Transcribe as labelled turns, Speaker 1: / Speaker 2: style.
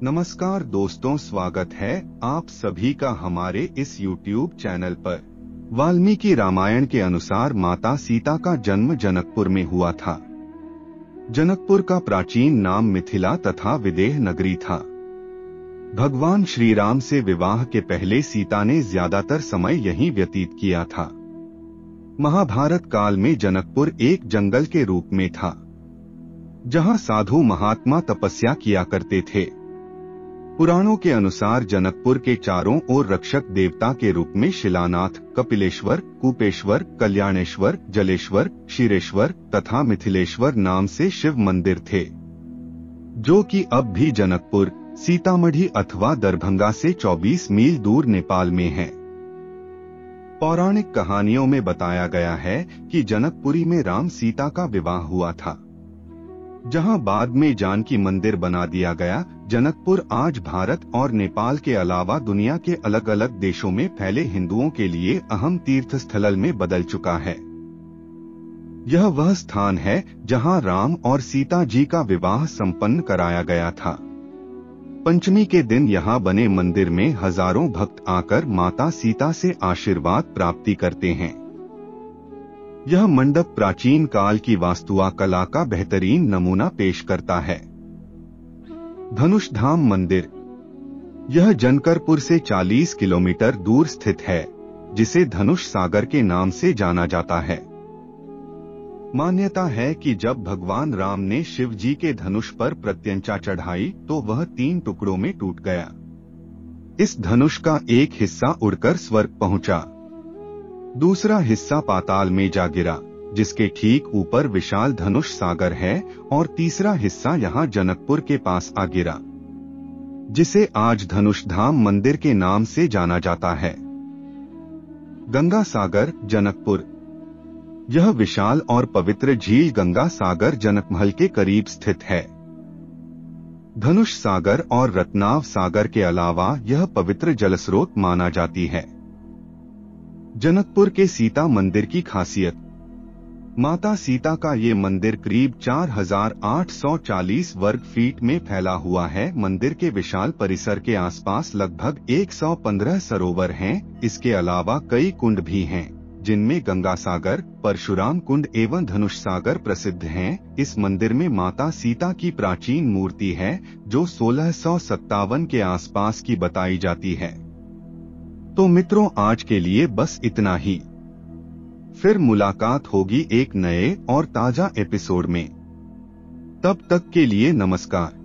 Speaker 1: नमस्कार दोस्तों, स्वागत है आप सभी का हमारे इस YouTube चैनल पर। वाल्मीकि रामायण के अनुसार माता सीता का जन्म जनकपुर में हुआ था। जनकपुर का प्राचीन नाम मिथिला तथा विदेह नगरी था। भगवान श्री राम से विवाह के पहले सीता ने ज्यादातर समय यहीं व्यतीत किया था। महाभारत काल में जनकपुर एक जंगल के रूप में था, जहां साधु महात्मा तपस्या किया करते थे। पुराणों के अनुसार जनकपुर के चारों ओर रक्षक देवता के रूप में शिलानाथ, कपिलेश्वर, कूपेश्वर, कल्याणेश्वर, जलेश्वर, क्षीरेश्वर तथा मिथिलेश्वर नाम से शिव मंदिर थे, जो कि अब भी जनकपुर, सीतामढ़ी अथवा दरभंगा से 24 मील दूर नेपाल में है। पौराणिक कहानियों में बताया गया है कि जनकपुरी में राम सीता का विवाह हुआ था, जहां बाद में जानकी मंदिर बना दिया गया। जनकपुर आज भारत और नेपाल के अलावा दुनिया के अलग अलग देशों में फैले हिंदुओं के लिए अहम तीर्थ स्थल में बदल चुका है। यह वह स्थान है जहां राम और सीता जी का विवाह संपन्न कराया गया था। पंचमी के दिन यहां बने मंदिर में हजारों भक्त आकर माता सीता से आशीर्वाद प्राप्ति करते हैं। यह मंडप प्राचीन काल की वास्तुकला का बेहतरीन नमूना पेश करता है। धनुष धाम मंदिर, यह जनकपुर से 40 किलोमीटर दूर स्थित है, जिसे धनुष सागर के नाम से जाना जाता है। मान्यता है कि जब भगवान राम ने शिव जी के धनुष पर प्रत्यंचा चढ़ाई तो वह 3 टुकड़ों में टूट गया। इस धनुष का एक हिस्सा उड़कर स्वर्ग पहुंचा, दूसरा हिस्सा पाताल में जा गिरा, जिसके ठीक ऊपर विशाल धनुष सागर है, और तीसरा हिस्सा यहाँ जनकपुर के पास आ गिरा, जिसे आज धनुष धाम मंदिर के नाम से जाना जाता है। गंगा सागर, जनकपुर, यह विशाल और पवित्र झील गंगा सागर जनकमहल के करीब स्थित है। धनुष सागर और रत्नाव सागर के अलावा यह पवित्र जलस्रोत माना जाती है। जनकपुर के सीता मंदिर की खासियत, माता सीता का ये मंदिर करीब 4840 वर्ग फीट में फैला हुआ है। मंदिर के विशाल परिसर के आसपास लगभग 115 सरोवर हैं। इसके अलावा कई कुंड भी हैं, जिनमें गंगा सागर, परशुराम कुंड एवं धनुष सागर प्रसिद्ध हैं। इस मंदिर में माता सीता की प्राचीन मूर्ति है, जो 1657 के आसपास की बताई जाती है। तो मित्रों, आज के लिए बस इतना ही। फिर मुलाकात होगी एक नए और ताजा एपिसोड में। तब तक के लिए नमस्कार।